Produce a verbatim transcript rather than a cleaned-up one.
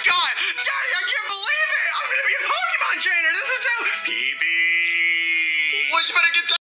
god! Daddy, I can't believe it! I'm gonna be a Pokemon trainer! This is so... Pee-pee! Well, you better get